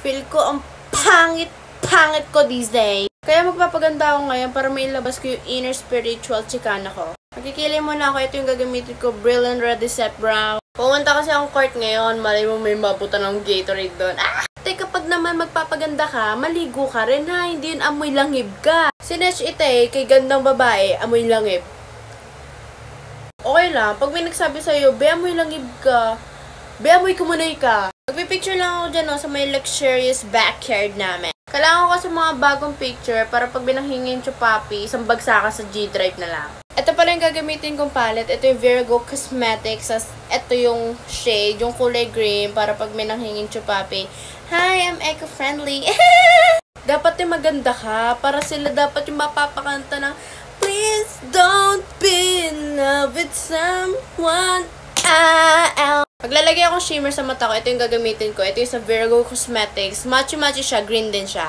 Feel ko ang pangit ko these days. Kaya magpapaganda ako ngayon para mailabas ko yung inner spiritual chikana ko. Magkikili muna ako. Ito yung gagamitin ko. Brilliant Red Set Brown. Pumunta kasi akong court ngayon. Malay mo may mabuta ng Gatorade doon. Teka, pag naman magpapaganda ka, maligo ka rin ha. Hindi yun amoy langib ka. Sinetch ite, kay gandang babae, amoy langib. Okay lang. Pag may nagsabi sa'yo, be amoy langib ka. Be amoy kumunay ka. Magpipicture lang ako dyan sa may luxurious backyard namin. Kailangan ko sa mga bagong picture para pag binanghingin yung papi, isang bagsakan sa G-Drive na lang. Ito pala yung gagamitin kong palette. Ito yung Virgo Cosmetics. Ito yung shade, yung kulay green para pag binanghingin yung papi. Hi, I'm eco-friendly. Dapat yung maganda ka para sila dapat yung mapapakanta ng please don't be in love with someone else. Maglalagay akong shimmer sa mata ko. Ito yung gagamitin ko. Ito yung sa Virgo Cosmetics. Matchy-matchy siya. Green din siya.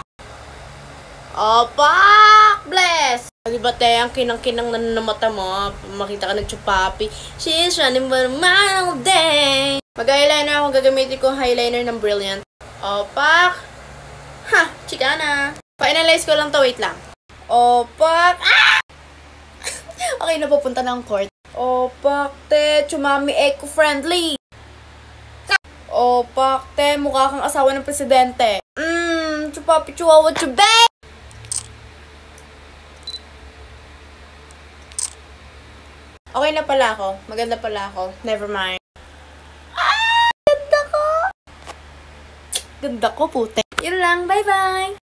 Opa! Bless! Diba te, ang kinang-kinang na mata mo. Makita ka nagchupapi. She's running for a mile day. Mag-eyeliner ako. Gagamitin ko highlighter ng Brilliant. Opak! Ha! Chikana! Pa-analyze ko lang to. Wait lang. Opak! Ah! Okay, napupunta na ang court. Opak, te. Chumami eco-friendly. Opak, te. Mukha kang asawa ng presidente. Chupapi, chihuahua, chube! Okay na pala ako. Maganda pala ako. Never mind. Ganda ko! Ganda ko, pute. Yun lang. Bye-bye!